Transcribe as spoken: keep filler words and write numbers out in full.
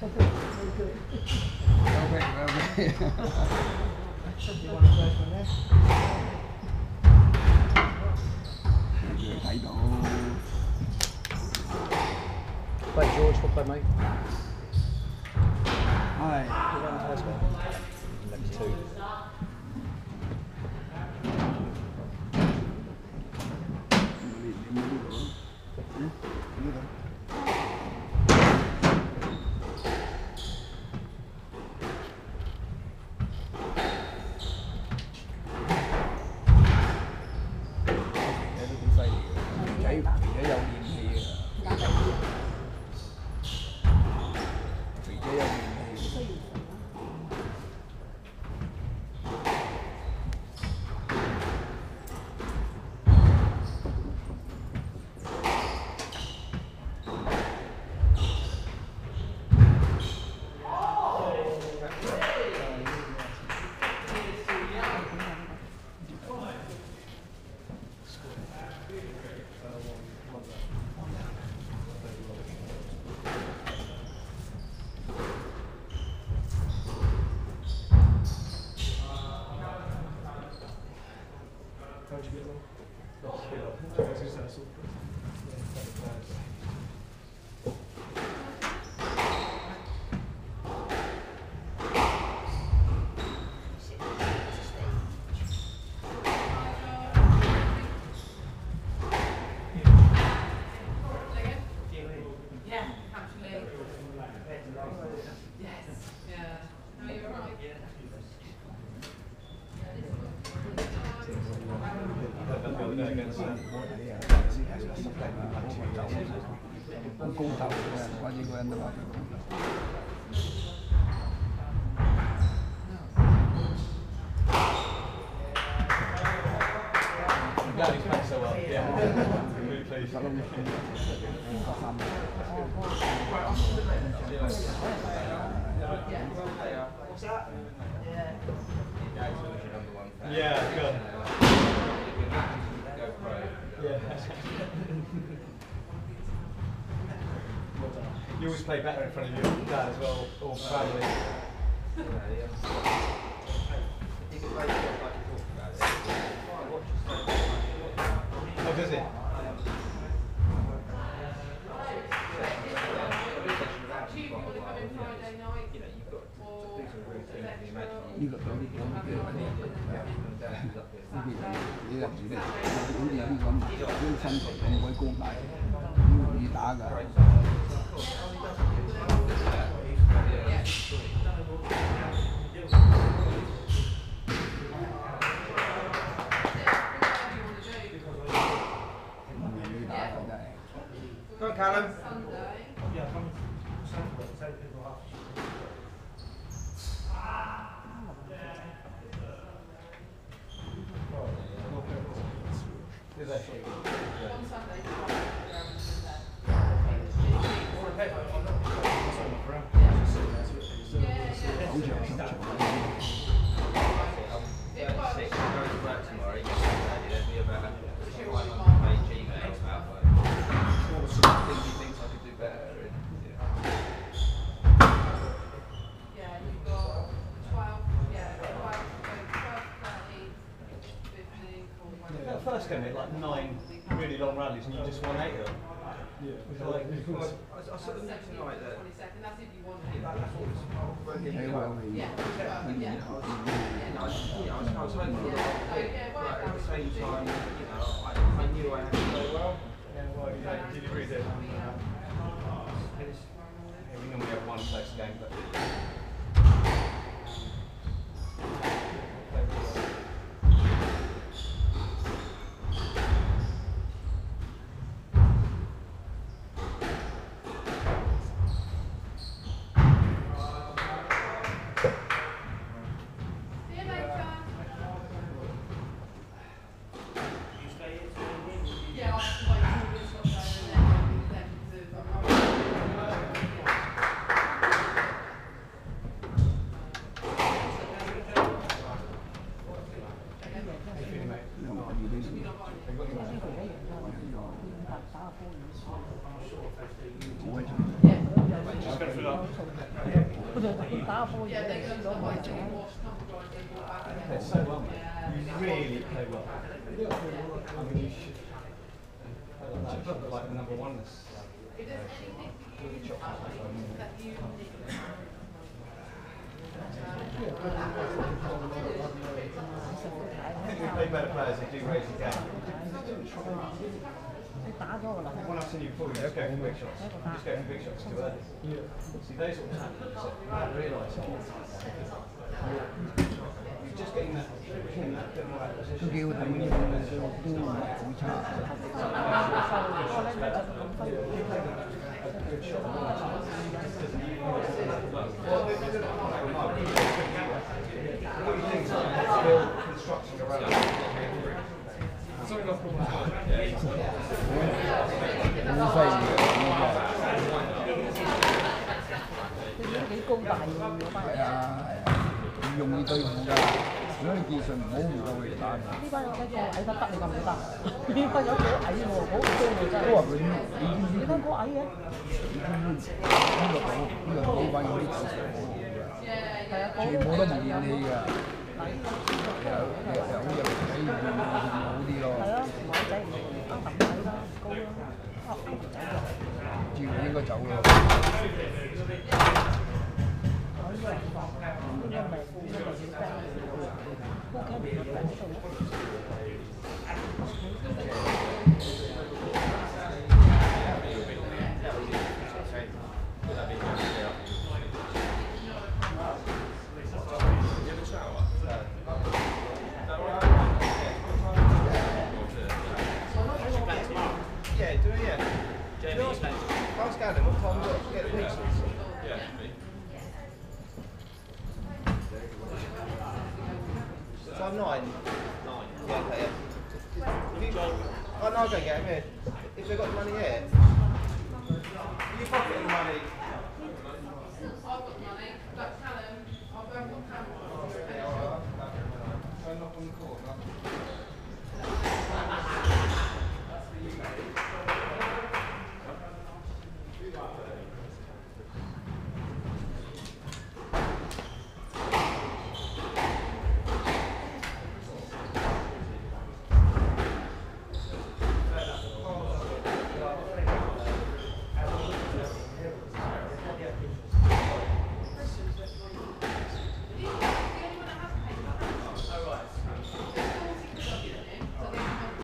Very good. Well, wait, well, wait. You want the first one there? Good, I know. Play George, we'll play mate. Aye. Who won the first one? Next two. Chạy vị trí đâu nhìn thì vị trí đâu nhìn thì con cung tàu qua gì của anh đó. Yeah, he's playing so well. Yeah, really pleased. What's that? Yeah. Yeah, good. Yeah. You always play better in front of your dad as well, or family. Oh, does it? Đi gặp đâu đi đâu đi đâu đi đi làm gì đây đi đi đi con đi sân con quay cung lại đi đá cả Go on, Callum. Is that first game, like nine really long rallies, and you just won eight of them. Yeah. Like, Well, I, I saw the next night that that, that's what was Hey, well, we- yeah. I was, yeah, I was, I was, I was hoping for the but at the same time, you know, I, I knew I had to play well. yeah, well, yeah, did you read it? It's, Yeah, we normally have one close game, but. 我就打波嘢嚟輸咗我就。 Play so well, mate. You really play well. I mean, you should. You should put like the number one list. I think we play better players who do raise the game. 你打咗㗎啦。 When I've seen you before, you just go for big shots. You just go for big shots too early. See, those sort of tactics, I realise it. You're just getting that, getting that bit more out of 都 position. 幾好睇嘅，都唔係好差。 What do you think is like build construction around it? 好犀利嘅， 你都幾高大喎，嗰班人。 係啊係啊，唔容易對付㗎。如果你技術唔好，唔夠佢哋打。 呢班我睇過矮得得，你得唔得？呢班有幾矮喎，好高喎真係。 都話佢你知唔知？ 你睇過矮嘅？ 呢個好，呢個呢班嗰啲技術好好㗎， 係啊， 全部都唔練氣㗎。有有有有睇唔到好啲咯。 係啊，馬仔唔啱揼仔啦，高啦，啊高條仔㗎。 照應該走咯。 我呢個人講，呢個咪呢個小雞，高雞唔入喺度。 Yeah, do it, yeah. Jamie's next. Ask Adam what time we've got to get the pizzas. Yeah, me. Time nine? Nine. Yeah, okay, yeah. Have you got... Oh, no, I'll go get him here. If they've got the money here. You pocket the money.